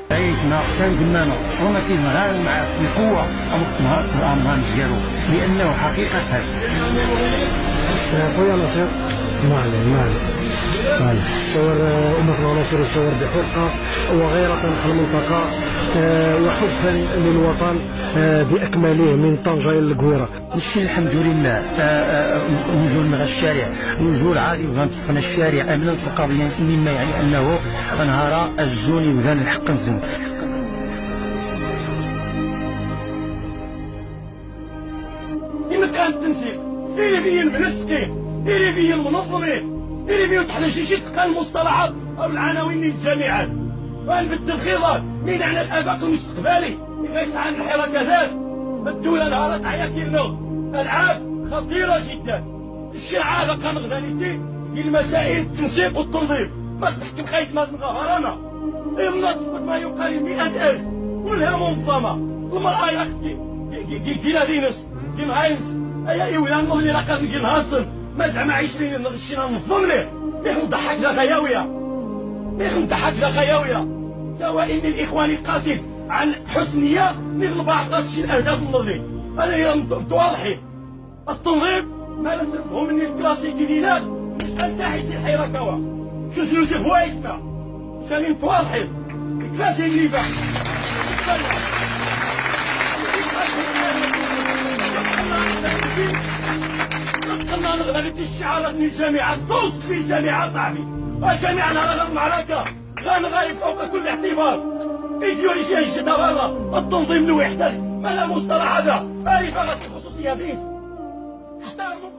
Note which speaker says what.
Speaker 1: عيشنا سندمنا وما كاين غير مع القوه او نهار مزيانو لانه حقيقه هذا
Speaker 2: خويا ناصر معنا الصور أمتنا نصر الصور بحرقة وغيرة في المنطقة وحبا للوطن بأكمله من طنجة إلى القويرة.
Speaker 1: نشي الحمد لله نزول من الشارع نزول عادي وغنطفنا الشارع امنا القضيه مما يعني انه نهار الزوني وذان الحق نزن.
Speaker 3: إما كان التنسيق اللي فيه المنسقين اللي فيه المنظمين اللي فيه تحت شي كان المصطلحات او العناوين للجامعات بالتدخيرات من على الافاق المستقبلي ليس عن الحركات. الدوله نهارات عيا كاينه العاب خطيره جدا. الشعار كان غزاليتي ديال المسائل التنسيق والتنظيم ما تحكم خايف ما غرانا المنظمه ما يقارب 100,000 كلها منظمه. المراه يا اختي كي دينس كي هاينس اي ولا اللي راه كان كي هانسن ما زعما 20 غشينا ننظم ليه نضحك ذا غياويه نضحك ذا غياويه سواء من الاخوان القاتل عن حسنيه للبعض شي الاهداف النظريه. انا هي واضحين التنظيم ما نسفهم من الكلاسيكيات مش ساحه الحركه شو يوسف هو يسمع سامين واضحين الكلاسيكي قلنا نغلبت الشعارات من الجامعة طز في الجامعة صاحبي. الجامعة نهار المعركة غنغايب فوق كل اعتبار. ايديولوجيا جديدة برا التنظيم الوحدة ما لا مصطلح هذا. هذه خلاص الخصوصية بيس احترموا